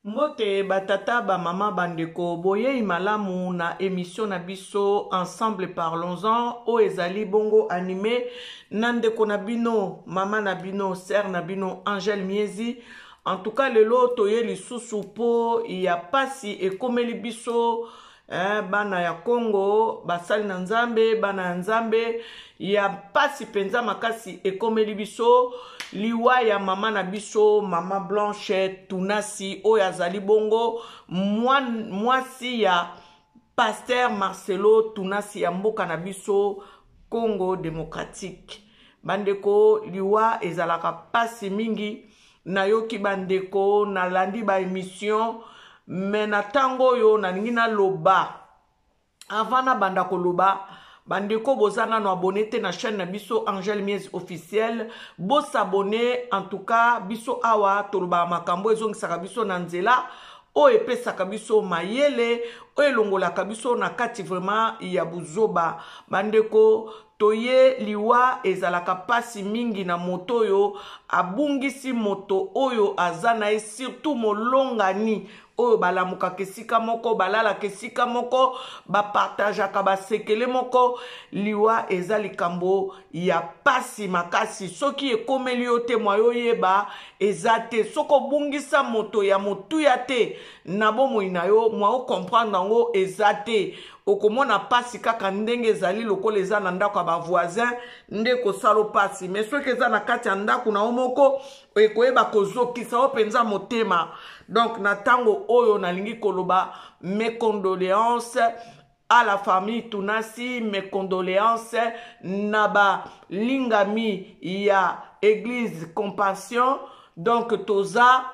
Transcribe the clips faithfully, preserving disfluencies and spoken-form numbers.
Mbote batata ba mama bandeko boye imalamu na émission na biso ensemble parlons-en o ezali bongo animé nandeko na bino mama na bino sœur na bino Angèle Miezi. En tout cas lelo toye lisusu po ya pasi ekomeli biso eh, bana ya Congo basali na Nzambe bana ya Nzambe ya pasi penza makasi ekomeli biso liwa ya mama na biso mama Blanche Tunasi oyo azali bongo mwasi ya Pasteur Marcelo Tunasi ya mboka na biso Congo démocratique. Bandeko liwa ezalaka pasi mingi na yoki bandeko na landi ba émission mais na tango yo na ningi na loba avant na banda ko loba bandeko bozana no abonné te na chaîne na biso Angèle Miezi officiel bo s'abonner en tout cas biso awa toloba makambo ezongisaka biso na nzela o epesaka biso mayele o elongolaka biso na kati vraiment ya buzoba. Bandeko toye liwa ezalaka pasi mingi na moto yo abungisi moto oyo azana e surtout molongani oyo balamuka kesika moko balala kesika moko bapartageaka basekele moko liwa eza likambo ya pasi makasi soki ekomeli yo te mwa yo yeba eza te soko bungisa moto ya motuya te na bomoi na yo mwa o comprendre yango eza te okomona pasi kaka ndenge ezali lokola eza na ndako ya bavoisin nde kosala pasi mais soki eza na kati ya ndako na yo moko ekoyeba kozokisa yo mpenza motema. Donc na tango oyo nalingi koloba mes condoléances à la famille Tunasi, mes condoléances na ba lingami ya église Compassion. Donc toza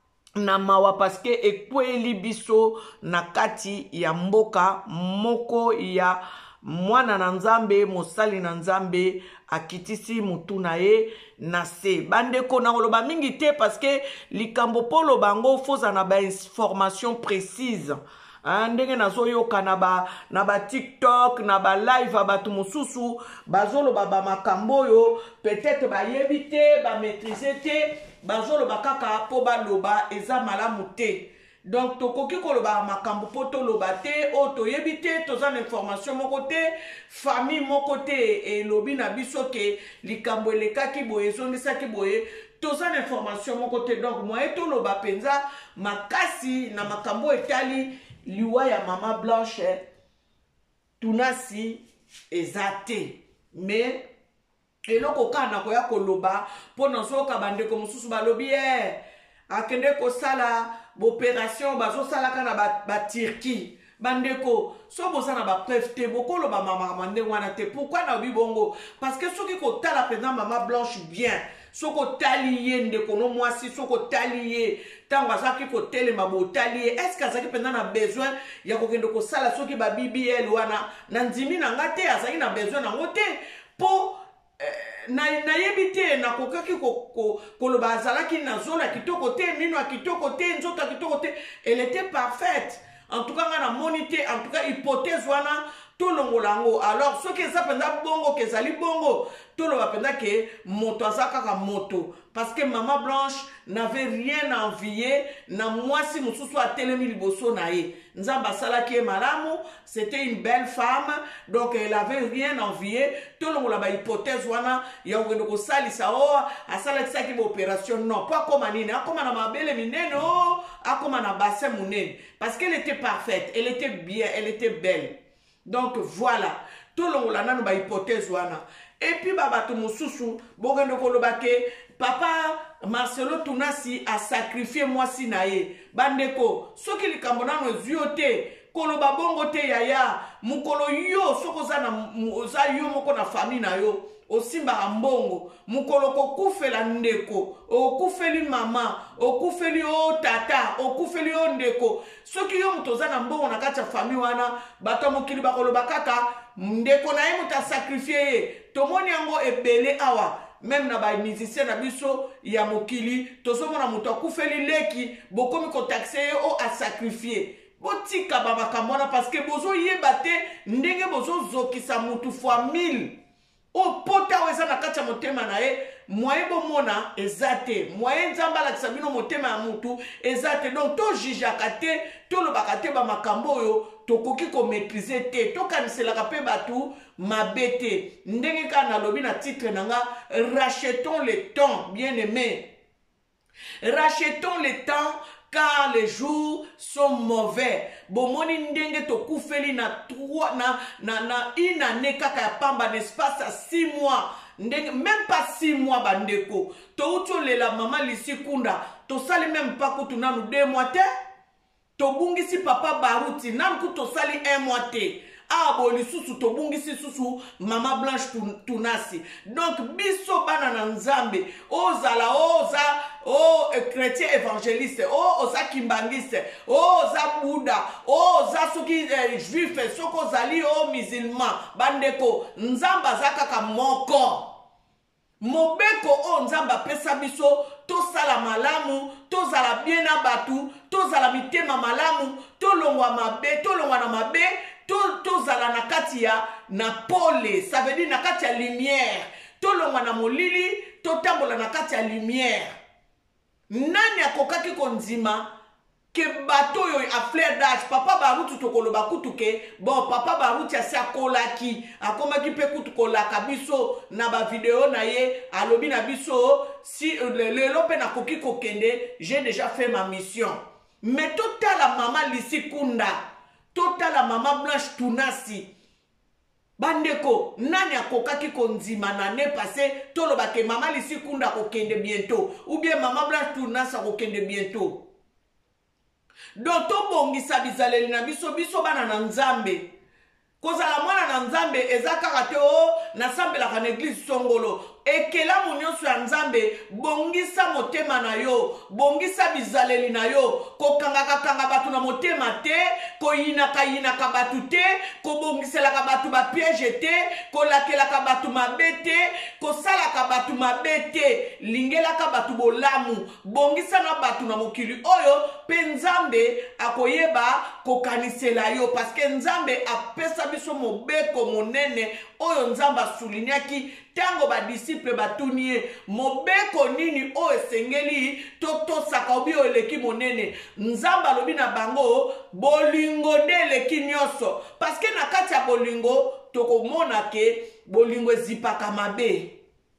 na mawa parce que ekweli biso na kati ya mboka moko ya mwana na Nzambe mosali na Nzambe akitisi mutu na ye na se. Bandeko na koloba mingi te parce que likambo polo bango foza na ba information précise. Ndenge nazoyoka na ba na ba TikTok na ba live abatu mosusu bazolo baba makambo yo peut-être ba yebite ba maîtriser te bazolo bakaka po ba loba eza malamu te. Donc tokoki koloba makambo po to loba te o to yebite toza na information moko te famille moko te e lobi na biso ke likambo elekaki boye ezongisaki boye toza na information moko te. Donc moi to loba penza makasi na makambo etali liwa ya mama Blanche Tunasi ezate mais eloko kana koya koloba po nazoka bandeko mosusu balobi eh akende kosala opération bazo sala kana ba, ba Turquie. Bandeko so bozana ba preuve te bokolo ba mama mande wana te. Pourquoi na bibongo? Parce que soki ko tala pena mama Blanche bien soko taliye ndeko no mwasi soko taliye tanga zaki ko tele mabo taliye est-ce que zaki pena na besoin ya kokende ko sala soki ba B B L wana na ndimi na ngate azaki na besoin na ngote po eh, na na yebite na kokaki ko ko koloba azalaki na zona kitoko te mino kitoko te nzoto kitoko te elle était parfaite. En tout cas na monité en tout cas hypothèse wana to longolango. Alors ce que ça penda bongo que zali bongo to lo penda ke moto azaka moto parce que maman Blanche n'avait rien à envier na mwasi mususu a telemi liboso na ye nzamba sala ki malamu. C'était une belle femme donc elle avait rien à envier to longola ba hypothèse wana ya ngendo ko salisa o asala kisaki ba opération non pas comme nini akoma na mabele mineno akoma na bassin munene parce qu'elle était parfaite, elle était bien, elle était belle. Donc voilà, tout le monde a une hypothèse. Et puis, babato mosusu, bogendo kolobake, papa Marcelo Tunasi a sacrifié moi si nae. Bandeko, soki likambona no ziote, koloba bongo te yaya, mukolo yo, soko za na za yo moko na famille na yo. Osimba mbongo mukolo kokufela ndeko okufeli mama okufeli o tata okufeli o ndeko soki yo mutoza na mbongo na kati ya famille wana bato mokili bakoloba kaka ndeko na ye muta sacrifier ye tomoni yango ebele awa même na ba musicien na biso ya mokili tozomona muto akufeli leki bokomi ko taxer o a sacrifier botika baba kamona parce que bozo yebate ndenge bozo zokisa mutu fois mille o pota weza na kati ya motema na ye moyen bomona ezate moyen nzamba la kisabino motema ya mutu ezate donc to jijaka te to lobaka te ba makambo oyo tokoki ko maîtriser te to kaniselaka pe batu mabete ndenge ka na lobi na titre nanga rachetons le temps bien aimé rachetons le temps car les jours sont mauvais. Bomoni ndenge to kufeli na trois na na na une année kaka ya pamba n'espace à six mois. Ndenge même pas six mois bandeko. To uto lela mama lisi kunda. To sali même pas kutu nanu deux mois te. To bungisi papa baruti nan kuto sali un mois te. Ah bon lisusu to bungisi susu mama blanche tunasi. Donc biso bana na nzambe ozala oza oh chrétien évangéliste oh oza kimbangiste oh oza Bouddha oh oza soki eh, juif soko zali oh musulman bandeko nzamba zakaka moko mobeko o nzamba pesa biso to sala malamu to zala bien na batu to zala mitema malamu to longwa mabe to longwa na mabe to to zala na kati ya na pole ça veut dire na kati ya lumière to longwa na molili to tambola na kati ya lumière nani akokaki konzima ke bato yo a fleur d'âge papa baruti tokoloba kutuke bon papa baruti asi akolaki akomaki pe kutukolaka biso na ba video na ye alobi na biso si lelo pe nakoki kokende j'ai déjà fait ma mission mais totala mama lisi kunda totala mama blanche tunasi bandeko nani akokaki konzima na ne passé toloba ke mama lisi kunda kokende bientôt ou bien mama blanche tunasi kokende bientôt. Donc to bongisa bizaleli na biso biso bana na nzambe kozala mwana na nzambe ezakaka te o na sambelaka na église songolo ekela monyoso ya nzambe bongisa motema na yo bongisa bizaleli na yo kokangaka kanga batu na motema te koyinaka yinaka batu te kobongiselaka batu ba piège te kolakelaka batu mabe te kosalaka batu mabe te lingelaka batu bolamu bongisa na batu na mokili oyo pe nzambe akoyeba kokanisela yo parce que nzambe apesa biso mobeko monene oyo nzambe asuliniaki tango ba disciple batunie mobeko nini o esengeli totosaka obi oleki monene nzamba lobi na bango bolingo de leki nyoso parce que na kati ya bolingo tokomona ke bolingo ezipaka mabe.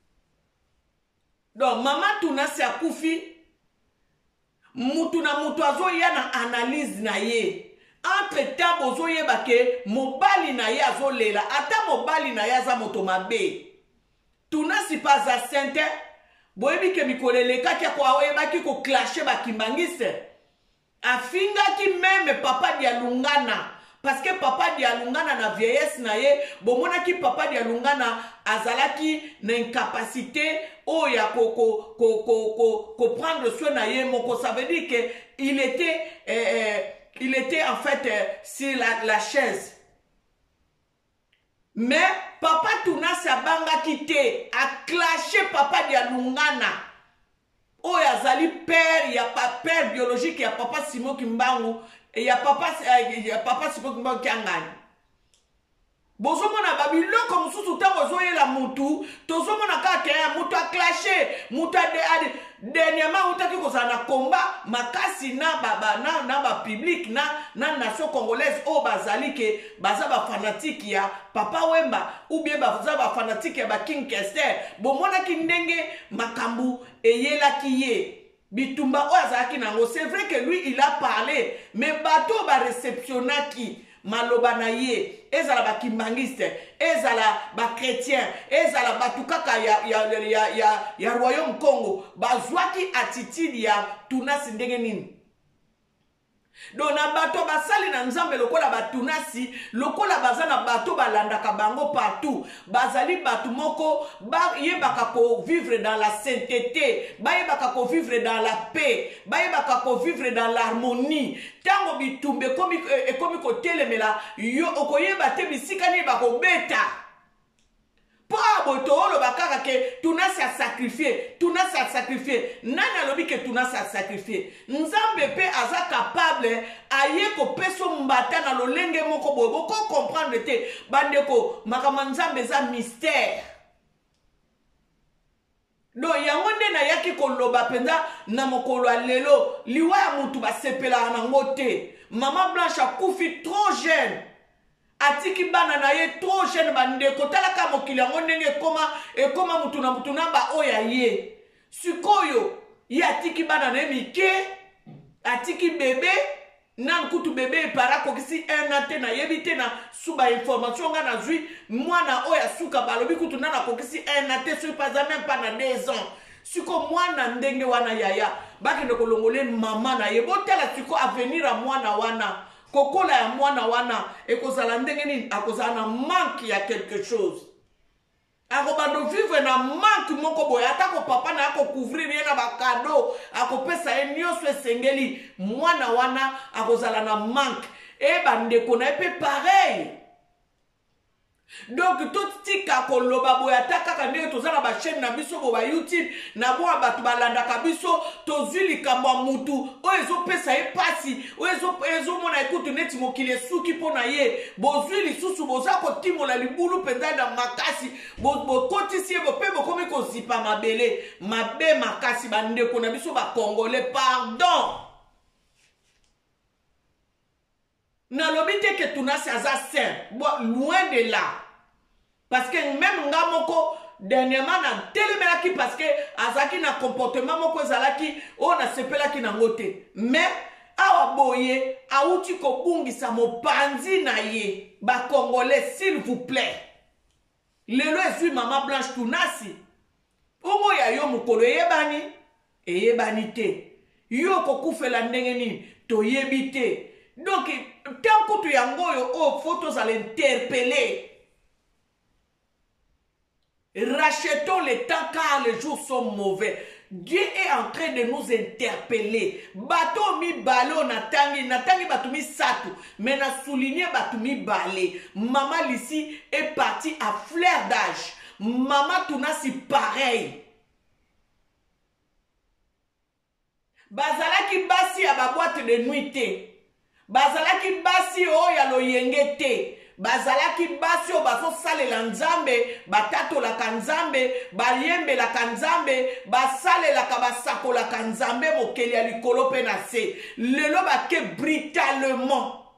Donc mama tunasi akufi mutu na mutu azoya na analyse na ye entre temps bozoyeba ke mobali na ye azolela ata mobali na ye aza moto mabe tunasi paza sente boyebi ke mikolelekaki kwa oyebaki ko clasher bakimbangise afingaki meme papa dia lungana parce que papa dia lungana na vieillesse na ye bomonaki papa dia lungana azalaki na incapacité o ya ko ko ko ko ko prendre soin na ye moko ça veut dire que il était euh, euh, il était en fait euh, sur la, la chaise. Mais papa tunasi abangaki te a clashé papa dia lungana o ya zali père ya pas père biologique ya papa Simon Kimbangu et ya papa ya papa Simon Kimbangu kiangani bozomona babiloko mosusu ntango ozoyela mutu tozomona kaka ya mutu aclashe mutu ade dernièrement utaki kozala na komba makasi na baba na na ba public na na nation congolaise o bazali ke baza ba fanatique ya papa Wemba ou bien baza ba fanatique ya ba King Kester bomona ki ndenge makambu eyelaki ye bitumba o azalaki nango c'est vrai que lui il a parlé mais bato ba réceptionnaki maloba na ye ezala bakimbangiste ezala bakretien ezala batu kaka ya ya ya ya, ya royaume Congo bazwaki attitude ya tunasi ndenge nini. Donc na bato basali na nzambe lokola batunasi lokola bazana bato balandaka bango partout bazali batu moko ba yebaka ko vivre dans la sainteté ba yebaka ko vivre dans la paix ba yebaka ko vivre dans l'harmonie tango bitumbe komi e komi ko telemela yo okoyeba te bisika ni bako beta pa botolo bakaka ke tunasi a sacrifier tunasi a sacrifier nani alobi ke tunasi a sacrifier nzambe pe aza capable aye ko peso mbata na lolenge moko bobo ko comprendre te bandeko makama nzambe za mystère do yango nde na yaki koloba penza na mokolo lelo liwa ya mutu basepela nango te. Maman Blanche akufi trop jeune. Atiki bana na ye trop jeune bandeko talaka mokili yango ndenge koma e koma mutu na mutu namba oya ye. Sikoyo ye atiki bana na mike atiki bebe nan kutu bebe para kokisi un an te na yebite na suba information nga na zui mwana oya suka balobi kutu nana kokisi un an te so pas même pas na deux ans. Siko mwana ndenge wana yaya bakende kolongole mama na ye botela siko avenir a mwana wana kokola ya mwana wana ekozala ndenge nini akozala na manque ya quelque chose akobando vivre na manque moko boya atako papa na ako couvrir ye na bakado akopesa ye nyonso esengeli mwana wana akozala na manque e bandeko na epe pareil. Donc tout tika koloba boya taka ndenge tozala ba chaîne na biso bo ba YouTube na bo abatu balanda kabiso tozwi likambo mutu o ezo pesa ye pasi o ezo ezo mona ekutu neti mokile suki pona ye bozwi lisusu boza kotimola libulu penza na makasi bo bo kotisi bo pe bo komi ko zipa mabele mabe makasi bandeko na biso ba congolais pardon. Na lobite que tunasi aza saint bon loin de là parce que même nga moko dernièrement na telemelaki parce que azaki na comportement moko ezalaki o na sepelaki na ngote mais awa boye auti ko bungisa mopanzi na ye ba congolais s'il vous plaît lelo ezui Maman Blanche tunasi ongo ya yo mukolo yebani eyebani te yo kokufela ndenge nini toyebi te. Donc, tant que tu y as oh, photos à l'interpeller. Rachetons le temps car les jours sont mauvais. Dieu est en train de nous interpeller. Bato mi balo natangi, natangi bato mi satu. Mais na souligné bato mi balé. Maman Lissi est partie à fleur d'âge. Maman Tunasi pareil. Bazala ki basi à ba boîte de nuit te. Bazalaki basi o ya loyenge te. Bazalaki basi o baso sale la nzambe, batato la kanzambe, bayembe la kanzambe, basale la kabasako la kanzambe mokeli ya likolo pe na se. Lelo bake brutalement.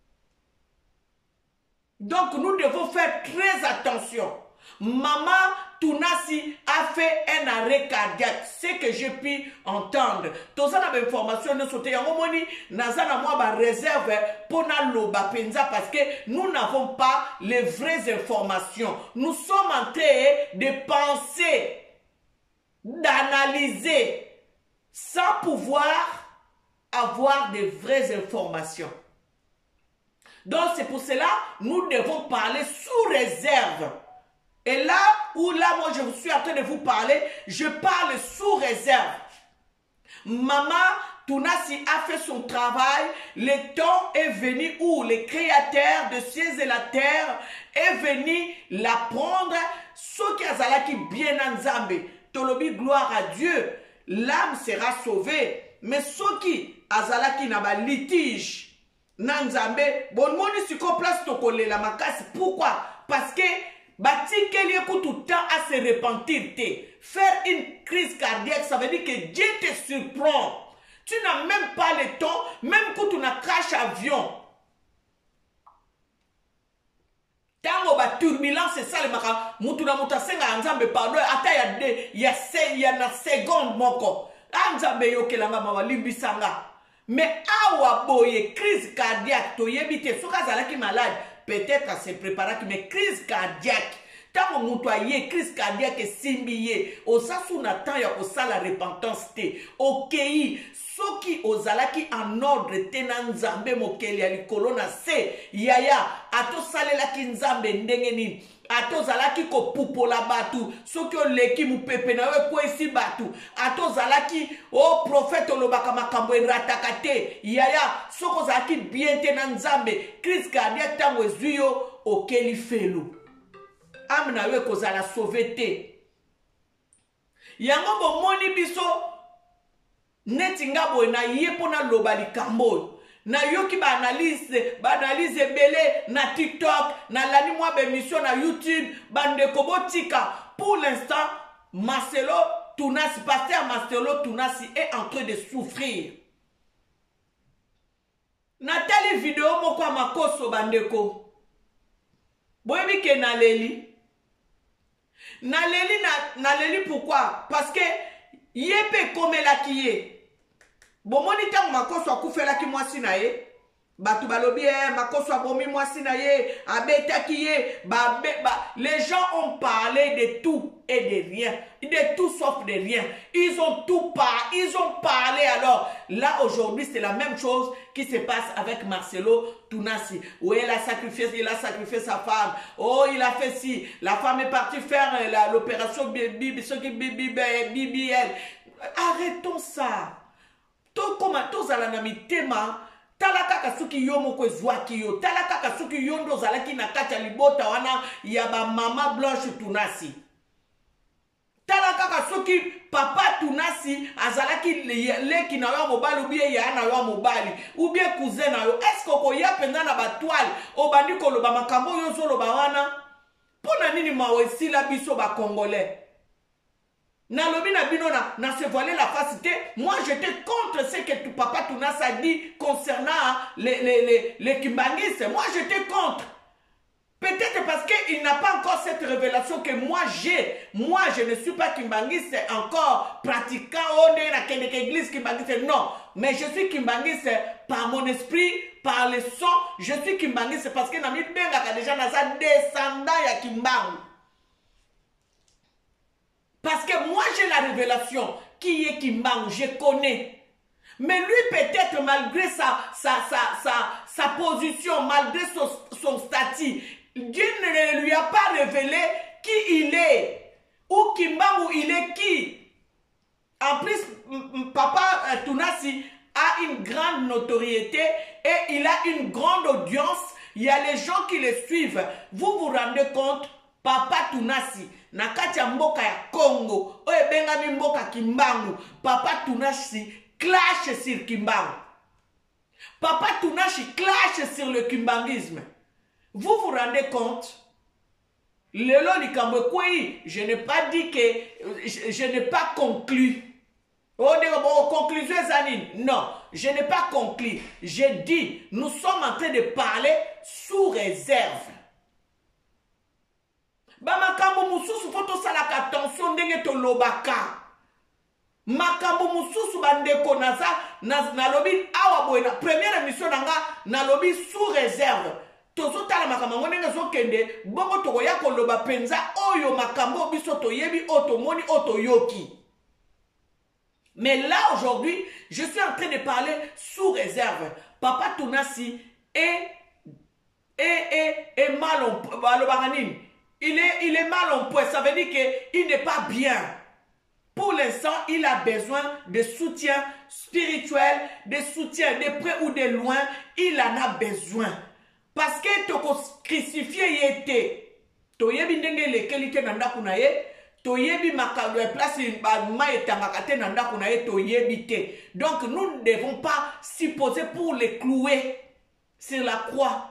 Donc nous devons faire très attention. Maman Tunasi a fait un arrêt cardiaque. C'est que j'ai pu entendre. Tout ça n'a information ne sauter en moni. Nazana moi ba réserve pour na loba penza parce que nous n'avons pas les vraies informations. Nous sommes en train de penser, d'analyser, sans pouvoir avoir de vraies informations. Donc c'est pour cela nous devons parler sous réserve. Et là où là, moi, je suis en train de vous parler, je parle sous réserve. Maman Tunasi a fait son travail. Le temps est venu où le créateur de cieux et la terre est venu la prendre. Ceux qui azalaki bien en Zambé, tolobi gloire à Dieu, l'âme sera sauvée. Mais ceux qui azalaki na ba litige, nanzambe, bon moni si ko place tokole la makasi. Pourquoi? Parce que bati qu'il y a tout le temps à se repentir. Faire une crise cardiaque, ça veut dire que Dieu te surprend. Tu n'as même pas le temps, même quand tu as crash avion. Tango ba turbulence, c'est ça le maka. Mutuna mutasenga anzambe pardon. Ata ya de, ya se, ya na seconde moko. Anzambe yoke langa mawa limbisanga. Mais awa boye crise cardiaque, to yebite soka zalaki malade. Peut-être à se préparer, mais crise cardiaque. Tant que vous avez crise cardiaque et simbiye, au sasu n'attend ya osa la repentance te. Ok, ceux qui ozalaki en ordre tenan nzambe mokeli ya likolo na se, yaya, ato salela ki nzambe ndenge nini. Ato zalaki ko pupola batu, ceux qui ont leki mu pepe na we kwa isi batu. Ato zalaki o prophète olobaka makambo ratakate, yaya, ceux qui zalaki bien tenan nzambe, crise cardiaque tango ezuyo okeli felu. Amna we ko zala sauvé te. Yango bo moni biso netinga boy na yepo na lobali kambo. Na yoki ba analyse, ba analyse belé na TikTok, na lani mwa be mission na YouTube, bande kobotika. Pour l'instant, Marcelo Tunasi, pasteur Marcelo Tunasi est en train de souffrir. Nathalie vidéo moko ya makoso bandeko. Boyebi ke naleli. Naleli na naleli pourquoi? Parce que yepe komela kiye. Bomoni tango makoso akufela ki mwasi na ye. Batu balobi makoso abomi mwasi na ye, abeta kiye, ba ba. Les gens ont parlé de tout et de rien, de tout sauf de rien. Ils ont tout parlé, ils ont parlé alors. Là aujourd'hui c'est la même chose qui se passe avec Marcelo Tunasi. Oui, il a sacrifié, il a sacrifié sa femme. Oh, il a fait ci. La femme est partie faire l'opération B B L. Arrêtons ça. Tout comme tous à la tema. Talaka kasuki yo moko zwaki yo. Talaka kasuki yo ndo zalaki na kacha libota wana ya ba mama Blanche Tunasi. Talaka kasuki papa Tunasi azalaki leki na yo mobali ou bien ya na yo mobali ou bien cousin na yo. Est-ce ko ya penza na ba toile obandi ko loba makambo yo zo loba wana? Pona nini mawesi la biso ba congolais? Nalobi na bino na, na se voiler la facité. Moi j'étais contre ce que tout papa Tunasi a dit concernant les, les, les, les Kimbangistes. Moi j'étais contre. Peut-être parce qu'il n'a pas encore cette révélation que moi j'ai. Moi je ne suis pas Kimbangiste encore pratiquant. On est dans l'église Kimbangiste. Non. Mais je suis Kimbangiste par mon esprit, par le son. Je suis Kimbangiste parce que Nami Benga a déjà un descendant ya Kimbangu. Parce que moi j'ai la révélation qui est Kimbangu, je connais. Mais lui peut-être malgré sa, sa, sa, sa, sa position, malgré son, son statut, Dieu ne lui a pas révélé qui il est. Ou Kimbangu il est qui. En plus, papa Tunasi a une grande notoriété et il a une grande audience. Il y a les gens qui le suivent. Vous vous rendez compte? Papa Tunasi na kati ya mboka ya Congo oye bengami mboka Kimbangu. Papa Tunasi clash sur Kimbangu. Papa Tunasi clash sur le kimbangisme. Vous vous rendez compte? Lelo likambo kwei, je n'ai pas dit que je, je n'ai pas conclu. Oh, bon, conclusion Zanine. Non, je n'ai pas conclu. J'ai dit, nous sommes en train de parler sous réserve. Ba makambo mususu foto salaka attention ndenge to lobaka. Makambo mususu bandeko naza na lobi awa boy na première émission nanga na lobi sous réserve. Tozo tala makambo ndenge zo kende bongo to ya ko loba penza oyo makambo biso to yebi otomoni otoyoki. Mais là aujourd'hui, je suis en train de parler sous réserve. Papa Tunasi est est est est mal en lobaranine. Il est, il est mal en point. Ça veut dire qu'il n'est pas bien. Pour l'instant, il a besoin de soutien spirituel, de soutien de près ou de loin. Il en a besoin. Parce que tu as crucifié était. Tu as dit que qualité nanda kunaye. Tu as dit que place nanda kunaye to yebite. Donc nous ne devons pas s'y poser pour les clouer sur la croix.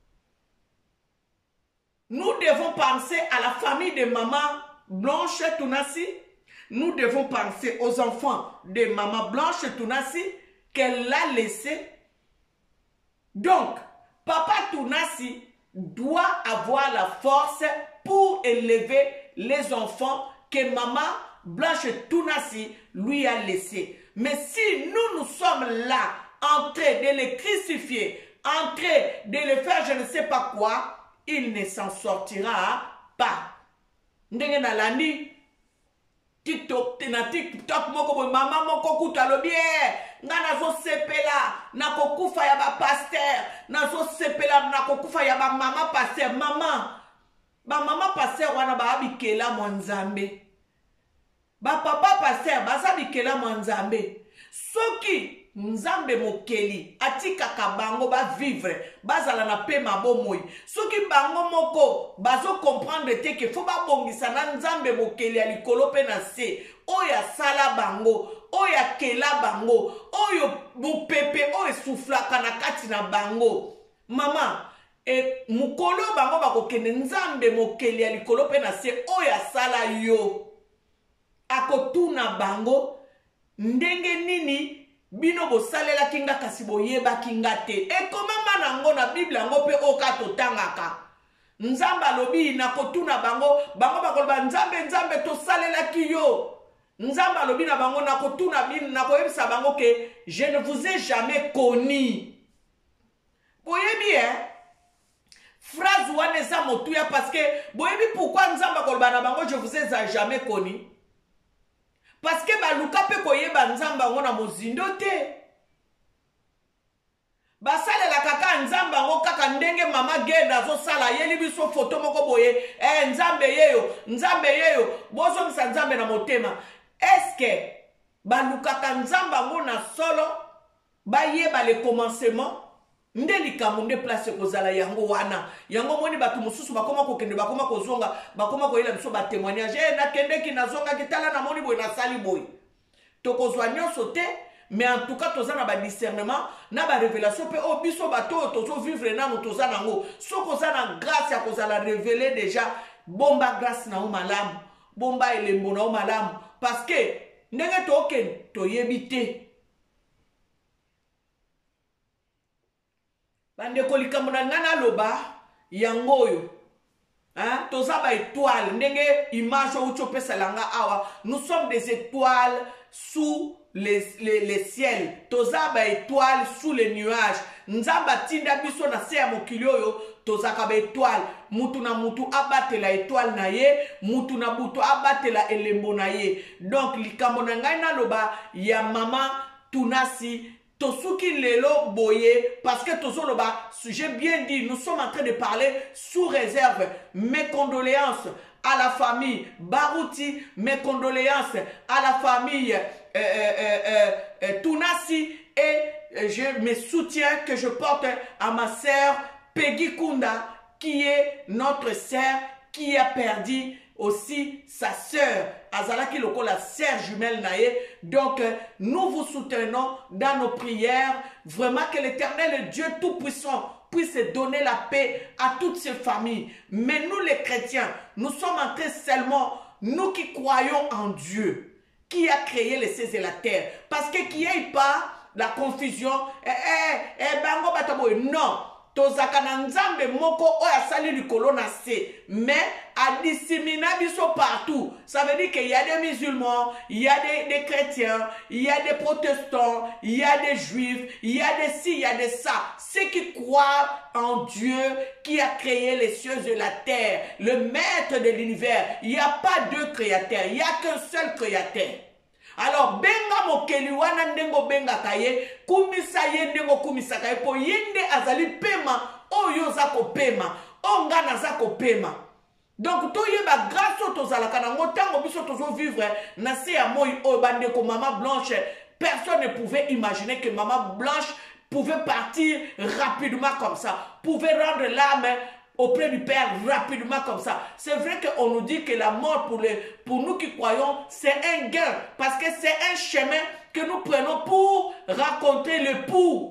Nous devons penser à la famille de maman Blanche Tunasi. Nous devons penser aux enfants de maman Blanche Tunasi qu'elle l'a laissé. Donc, papa Tunasi doit avoir la force pour élever les enfants que maman Blanche Tunasi lui a laissés. Mais si nous, nous sommes là, en train de les crucifier, en train de les faire je ne sais pas quoi, il ne s'en sortira pas. Ndenge na landi TikTok na TikTok moko mama moko kutalo bien ngana zo sepela na kokufa ya ba pasteur na zo sepela na kokufa ya ba mama pasteur mama ba mama pasteur wana ba abikela mwanzambe ba papa pasteur ba abikela mwanzambe soki Nzambe mokeli atikaka bango ba vivre bazala na pe mabomoi soki bango moko bazo comprendre te ke fo ba bongisa na Nzambe mokeli alikolo pe na se oya sala bango oya kela bango oyo bupepe oyo soufflaka na kati na bango mama e mukolo bango bakokende Nzambe mokeli alikolo pe na se oya sala yo akotuna bango ndenge nini bino bosalela kinga kasi boyeba kinga te. Ekomama nango na Bible yango pe oka totangaka. Nzambe alobi na kotuna bango, bango bakoloba nzambe nzambe tosalela kiyo. Nzambe alobi na bango na kotuna bino na koyebisa bango ke je ne vous ai jamais connu. Boyebi hein? Phrase wana eza motuya parce que boyebi pourquoi nzambe akoloba na bango je vous ai jamais connu. Parce que baluka pe koyeba nzambe ngo na mozindo te. Basalela kaka nzambe ngo kaka ndenge mama genda zo sala yeli biso photo moko boye eh nzambe yeyo nzambe yeyo bozo misa nzambe na motema. Est-ce que baluka ka nzambe ngo na solo bayeba le commencement nde likambo nde place kozala yango wana yango moni batu mususu bakoma kokende bakoma kozonga bakoma koyela biso ba témoignage eh na kende ki nazonga kitala na moni boy na sali boy tokozwa nyonso te. Mais en tout cas, toza na ba discernement, na ba révélation pe o biso bato tozo vivre na no toza nango. So koza na grâce ya koza la révéler déjà bomba grâce na o malamu, bomba elembo na o malamu parce que ndenge to ken to yebite. Bande ko likambo na ngana loba yango yo. Hein? Toza ba étoile ndenge image o chopesa langa awa. Nous sommes des étoiles sous Les, les, les ciels, toza ba étoile sous les nuages. Nzamba tinda biso na se ya mokili oyo, toza ka ba étoile. Mutu na mutu abate la étoile na ye, mutu na butu abate la elembo na ye. Donc likambo na ngai na loba ya mama tunasi tosuki lelo boye parce que tozo loba, j'ai bien dit, nous sommes en train de parler sous réserve. Mes condoléances à la famille Barouti, mes condoléances à la famille Euh, euh, euh, euh, Tunasi et euh, je me soutiens que je porte à ma sœur Peggy Kunda qui est notre sœur qui a perdu aussi sa sœur Azalaki Loko, la sœur jumelle naïe. Donc euh, nous vous soutenons dans nos prières, vraiment que l'Éternel Dieu Tout-Puissant puisse donner la paix à toutes ces familles. Mais nous les chrétiens, nous sommes en train seulement, nous qui croyons en Dieu, qui a créé les cieux et la terre. Parce que qu'il n'y ait pas la confusion. Eh, eh, eh, bango bataboy. Non. Tozaka na nzambe moko oya sali likolo na se. Mais a disséminé biso partout. Ça veut dire qu'il y a des musulmans, il y a des, des chrétiens, il y a des protestants, il y a des juifs, il y a des ci, il y a des ça. Ceux qui croient en Dieu qui a créé les cieux et la terre, le maître de l'univers. Il n'y a pas deux créateurs, il n'y a qu'un seul créateur. Alors, benga mokeli wana ndengo benga kaye, kumisa ye ndengo kumisa kaye, po yende azali pema, oyo zako pema, ongana zako pema. Donc, to yeba grâce tozalaka na ngotango biso tozo vivre na se ya moi o bande ko Maman Blanche, personne ne pouvait imaginer que Maman Blanche pouvait partir rapidement comme ça, pouvait rendre l'âme auprès du Père rapidement comme ça. C'est vrai qu'on nous dit que la mort pour, les, pour nous qui croyons, c'est un gain. Parce que c'est un chemin que nous prenons pour rencontrer le pour.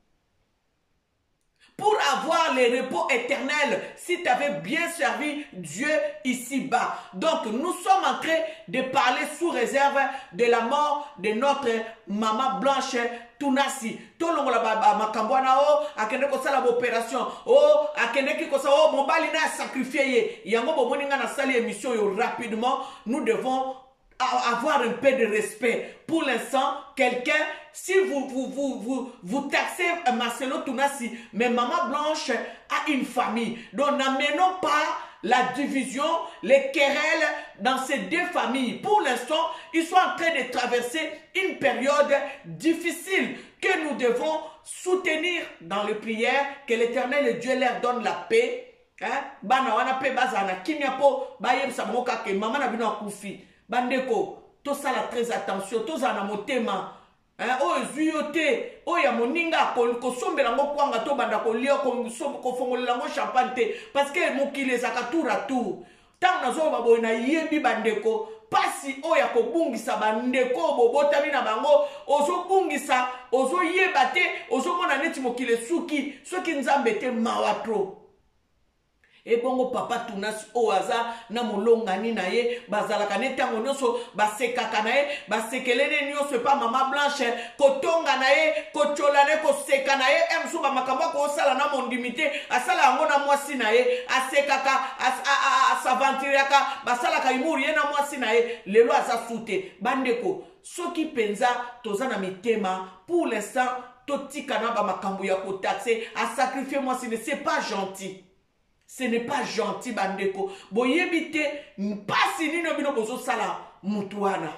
Pour avoir le repos éternel, si tu avais bien servi Dieu ici-bas. Donc, nous sommes en train de parler sous réserve de la mort de notre Maman Blanche Tunasi. Tolongo la baba makambwana o akende ko sala opération o akende ki ko sa o mobali na sacrifier yango bo moninga na sali émission yo rapidement. Nous devons avoir un peu de respect. Pour l'instant, quelqu'un, si vous vous, vous, vous, vous taxez Marcelo Tunasi, mais Maman Blanche a une famille. Donc n'amenons pas la division, les querelles dans ces deux familles. Pour l'instant, ils sont en train de traverser une période difficile que nous devons soutenir dans les prières, que l'Éternel Dieu leur donne la paix. Hein? Bana wana pe bazana kimia po bayem sa moka ke mama na bino akufi. Bandeko, to sala très attention, to zana motema. Hein, o zuyote, o ya moninga ko ko sombela ngo kwanga to banda ko lio ko sombo ko fongolela ngo champagne te parce que mokile zaka tour à tour. Tant nazo babo na yebi bandeko, pasi o ya ko bungisa bandeko bobotami na bango, ozo bungisa, ozo yeba te, ozo mona neti mokile suki, soki nzambe te mawatro. Et bongo papa tunasi oaza na molongani na ye bazalaka netango nyonso basekaka na ye basekelene nyonso pa mama Blanche kotonga na ye kochola ne koseka na ye emsu ba makambo ko sala na mondimité asala yango na mwasi na ye asekaka asavantiriaka basalaka imuri ye na mwasi na ye lelo aza sute bandeko soki penza toza na mitema pour l'instant totika na ba makambo ya kotaxe a sacrifier mwasi ne c'est pas gentil. Ce n'est pas gentil, bandeko. Boyebite, mpasi nino bino bozo sala mutuana.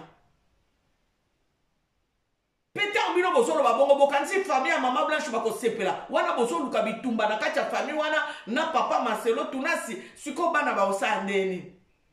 Peut-être bino bozo lo babongo bokanzi famille mama Blanche bako sepela. Wana bozo luka bitumba na kacha famille wana na papa Marcelo tunasi siko bana ba osa ndeni.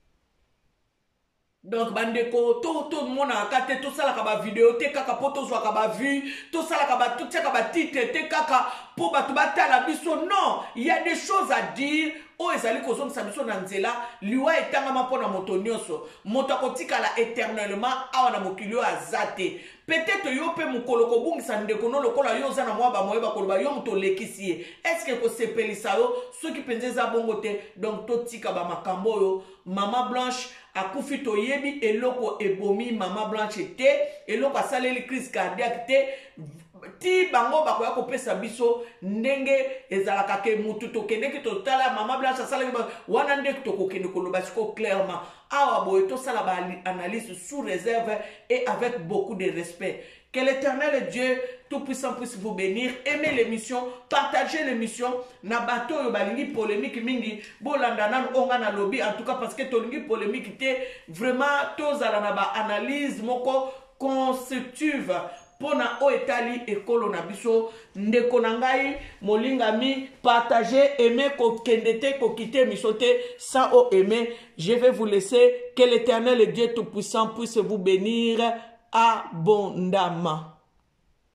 Donc bandeko to to mona kate to sala ka ba vidéo te kaka poto zwa ka ba vu to sala ka ba to tia ka ba titre te kaka po ba to batala biso non il y a des choses à dire o ezali ko zomsa biso na nzela liwa etanga mapona moto nyonso moto akotika la éternellement awa na mokilio azate peut-être yo pe mukolo ko bungisa ndeko no lokola yo za na mwa ba moyeba ko ba yo moto lekisi est-ce que ko sepelisa yo soki penzeza bongo te donc to tika ba makambo yo mama Blanche akufi to yebi eloko ebomi mama Blanche te eloko asaleli crise cardiaque te ti bango bakoya kopesa biso ndenge ezalaka ke mutu tokende to tala mama Blanche asalaki wana ndenge tokokende koloba siko clairement awa boye to sala ba analyse sous réserve et avec beaucoup de respect. Que l'Éternel Dieu Tout-Puissant puisse vous bénir. Aimez l'émission, partagez l'émission. Na bato yo balingi polémique mingi. Bolanda nan onga na lobby. En tout cas parce que tolingi polémique te vraiment tozala na ba analyse moko constructive. Pona o etali ekolo na biso ndeko na ngai molingami partager aimer ko kendete ko quitter misote sans o aimer. Je vais vous laisser. Que l'Éternel Dieu Tout-Puissant puisse vous bénir abondamment.